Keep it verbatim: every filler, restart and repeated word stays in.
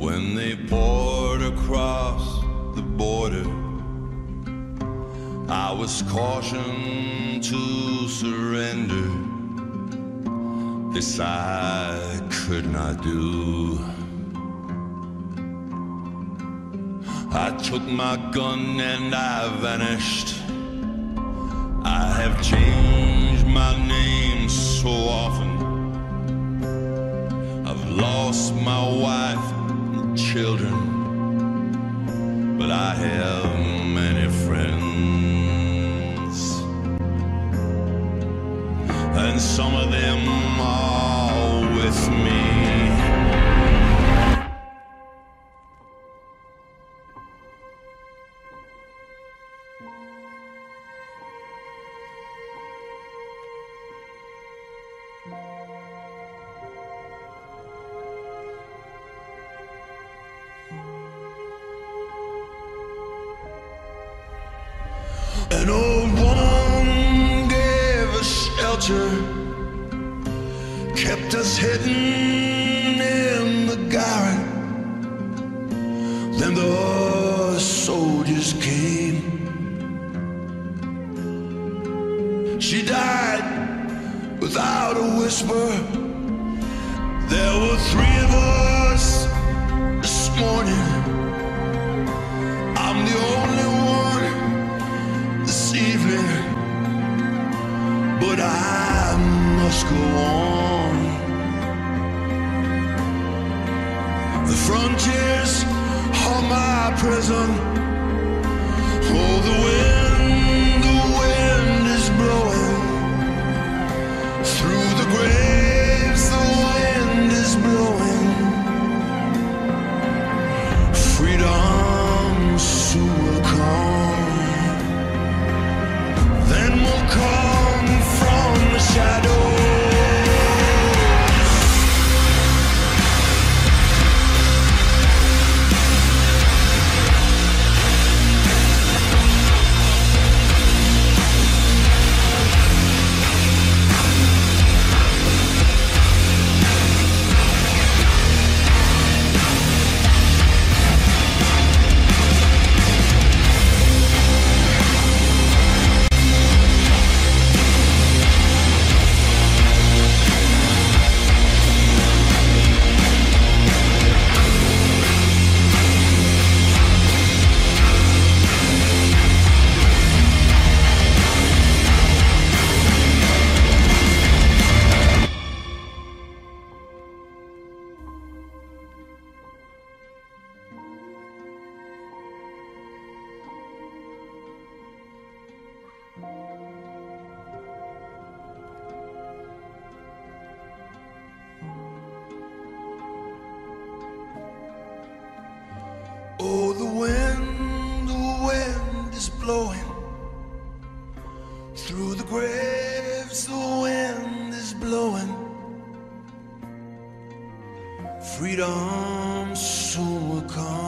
when they poured across the border. I was cautioned to surrender. This I could not do. I took my gun and I vanished. I have changed my name so often. I've lost my wife and children, but I have many friends, and some of them are with me. An old woman gave us shelter, kept us hidden in the garret. Then the soldiers came. She died without a whisper. There were three of us this morning. I'm the only one this evening, but I must go on. The frontiers are my prison. Oh, the wind, the wind is blowing through the graves. The wind is blowing. Freedom soon will come. Then we'll come from the shadows. Oh, the wind, the wind is blowing through the graves. The wind is blowing. Freedom soon will come.